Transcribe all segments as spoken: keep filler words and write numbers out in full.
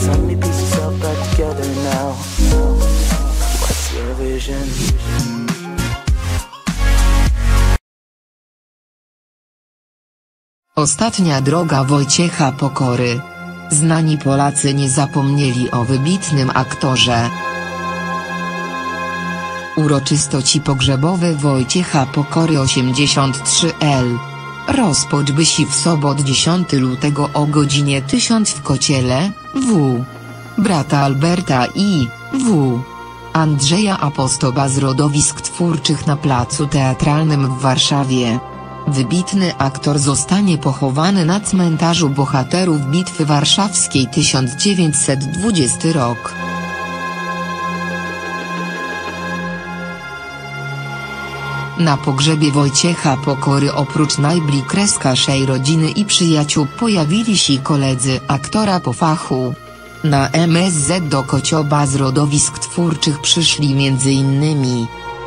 so many pieces all back together now. What's your vision? Ostatnia droga Wojciecha Pokory. Znani Polacy nie zapomnieli o wybitnym aktorze. Uroczystości pogrzebowe Wojciecha Pokory osiemdziesiąt trzy L. Rozpoczęły się w sobotę dziesiątego lutego o godzinie tysiąc w Kociele, W. Brata Alberta i W. Andrzeja Apostoba z rodowisk twórczych na Placu Teatralnym w Warszawie. Wybitny aktor zostanie pochowany na cmentarzu bohaterów Bitwy Warszawskiej tysiąc dziewięćset dwudziesty rok. Na pogrzebie Wojciecha Pokory oprócz najbliższej rodziny i przyjaciół pojawili się koledzy aktora po fachu. Na M S Z do Kocioba z rodowisk twórczych przyszli między innymi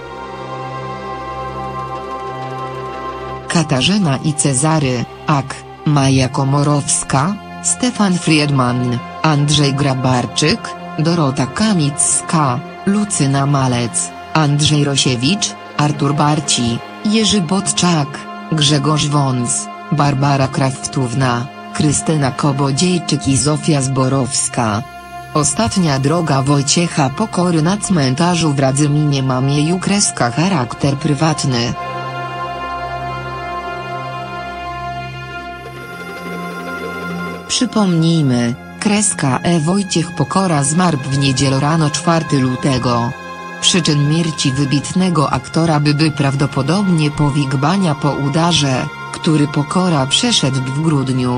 Katarzyna i Cezary, Ak, Maja Komorowska, Stefan Friedman, Andrzej Grabarczyk, Dorota Kamicka, Lucyna Malec, Andrzej Rosiewicz, Artur Barci, Jerzy Bodczak, Grzegorz Wąs, Barbara Kraftówna, Krystyna Kobodziejczyk i Zofia Zborowska. Ostatnia droga Wojciecha Pokory na cmentarzu w Radzyminie ma mieju kreska charakter prywatny. Przypomnijmy, kreska E. Wojciech Pokora zmarł w niedzielę rano czwartego lutego. Przyczyn śmierci wybitnego aktora były prawdopodobnie powikłania po udarze, który Pokora przeszedł w grudniu.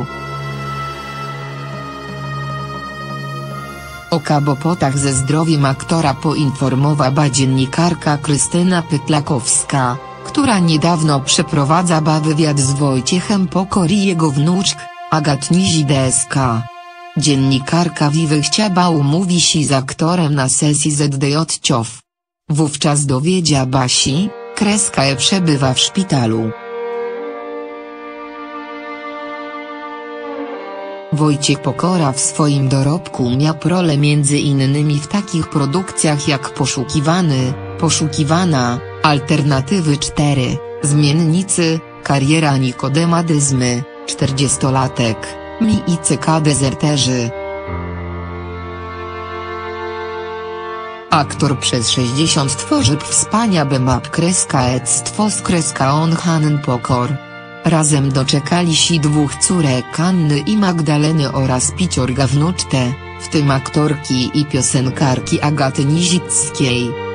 O kłopotach ze zdrowiem aktora poinformowała dziennikarka Krystyna Pytlakowska, która niedawno przeprowadzała wywiad z Wojciechem Pokory i jego wnuczką, Agatnizi D S K. Dziennikarka Wiwy chciała umówić się z aktorem na sesji Z D J C O W. Wówczas dowiedziała się, kreska E przebywa w szpitalu. Wojciech Pokora w swoim dorobku miał rolę między innymi w takich produkcjach jak Poszukiwany, Poszukiwana, Alternatywy cztery, Zmiennicy, Kariera Nikodema Dyzmy, czterdziestolatek, Mi i C K Dezerterzy. Aktor przez sześćdziesiąt tworzy wspaniały map kreska ectwo z kreska on Hanen Pokor. Razem doczekali się dwóch córek Anny i Magdaleny oraz pięciorga wnuczte, w tym aktorki i piosenkarki Agaty Nizickiej.